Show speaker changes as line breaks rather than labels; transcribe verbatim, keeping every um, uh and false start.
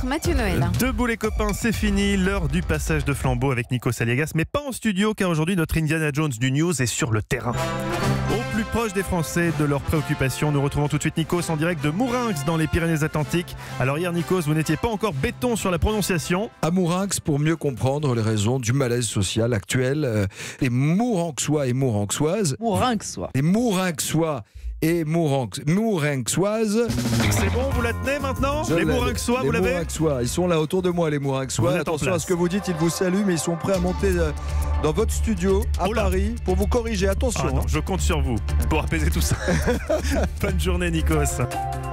Mathieu Noël.
Debout les copains, c'est fini, l'heure du passage de flambeau avec Nikos Aliagas, mais pas en studio car aujourd'hui notre Indiana Jones du news est sur le terrain. Au plus proche des Français, de leurs préoccupations, nous retrouvons tout de suite Nikos en direct de Mourinx dans les Pyrénées-Atlantiques. Alors hier Nikos, vous n'étiez pas encore béton sur la prononciation.
À Mourinx, pour mieux comprendre les raisons du malaise social actuel, euh, les Mourinxois et Mourinxoises,
Mourinxois.
les Mourinxois et Mourinx, Mourinxoises.
C'est bon, vous la tenez maintenant?
Je
Les
l'ai.
Mourinxois,
Les
vous l'avez?
Mourinxois, ils sont là autour de moi, les
Vous
Mourinxois.
êtes en
Attention à
place.
ce que vous dites, ils vous saluent, mais ils sont prêts à monter euh, dans votre studio à
Oh là.
Paris pour vous corriger. Attention.
Ah non,
hein.
je compte sur vous pour apaiser tout ça. Bonne journée Nikos.